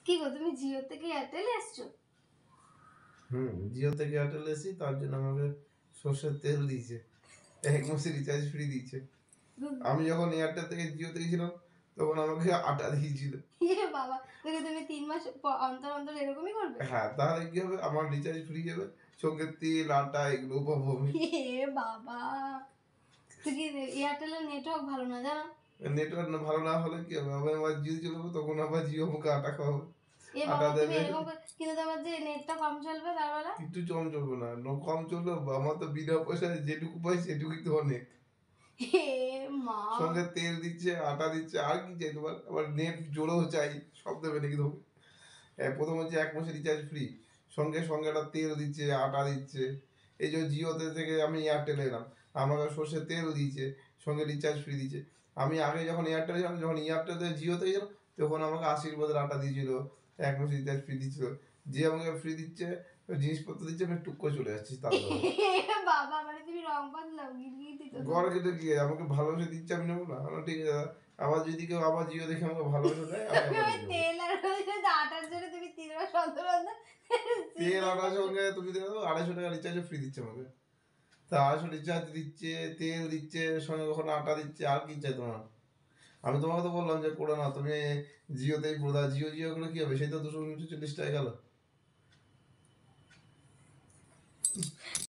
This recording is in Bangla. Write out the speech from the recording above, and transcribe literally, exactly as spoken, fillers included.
কি গো তুমি জিও থেকে এয়ারটেল এসছো? হুম, জিও থেকে এয়ারটেল এসি, তার জন্য আমাকে সর্ষের তেল দিয়েছে, এক মাসের রিচার্জ ফ্রি দিয়েছে। আমি যখন এয়ারটেল থেকে জিওতে গেছিলাম তখন আমাকে আটা দিয়েছিল। ইয়ে বাবা, তাহলে তুমি তিন মাস প- অন্তর অন্তর এরকমই করবে? হ্যাঁ, তাহলে কি হবে, আমার রিচার্জ ফ্রি যাবে, সঙ্গে তেল আটা এগুলো পাবো আমি। এ বাবা, তুই কি এয়ারটেলের নেটওয়ার্ক ভালো না জানো? নেটওয়ার্ক ভালো না হলে কি হবে, আমি আবার জিও চলবো, তখন আবার জিও আমাকে আটা খাওয়াবে, এ আটা বাবা, তুমি দেবে। এরকম করে- কিন্তু তোমার যে নেটটা কম চলবে তার বেলা? একটু কম চলবে না, ন- কম চলবে, আমার তো বিনা পয়সায় যেটুকু পাই সেটুকুই তো অনেক। এ মা, সঙ্গে তেল দিচ্ছে, আটা দিচ্ছে, আর কি চাই তোমার, আবার নেট জোরেও চাই, সব দেবে নাকি তোমাকে? হ্যাঁ, প্রথম হচ্ছে এক মাসের রিচার্জ ফ্রি, সঙ্গে সঙ্গে একটা তেল দিচ্ছে, আটা দিচ্ছে। এই যে জিওতে থেকে আমি এয়ারটেল এলাম, আমাকে সর্ষের তেল দিয়েছে, সঙ্গে রিচার্জ ফ্রি দিচ্ছে। আমি আগে যখন এয়ারটেল ছিলাম, যখন এয়ারটেল থেকে জিওতে গেলাম, তখন আমাকে আশীর্বাদের আটা দিয়েছিল, এক মাস রিচার্জ ফ্রি দিচ্ছিল। যে আমাকে ফ্রি দিচ্ছে, জিনিসপত্র দিচ্ছে, আমি টুক করে চলে যাচ্ছি তাড়াতাড়ি। এ বাবা, মানে তুমি রং বদলাও, গিরগিটি তো। গড় কেটে কি আমাকে ভালোবেসে দিচ্ছে, আমি নেবো না? আমার ঠিক আছে দাদা, আবার যদি কেউ আবার জিও দেখে আমাকে ভালোবেসে দেয়, আমি আবার ওই নেবো। তেল আর ওই যে আটার জন্য তুমি তিন মাস অন্তর অন্তর তেল আটার সঙ্গে তুমি দেখো আড়াইশো টাকা রিচার্জ ফ্রি দিচ্ছে আমাকে। তা আড়াইশো রিচার্জ দিচ্ছে, তেল দিচ্ছে, সঙ্গে কখনো আটা দিচ্ছে, আর কি চাই তোমার? আমি তোমাকে তো বললাম যে করে না, তুমি জিওতেই প্রদা, জিও জিও করে কি হবে, সেই তো দুশো উনচল্লিশ টাকা গেল।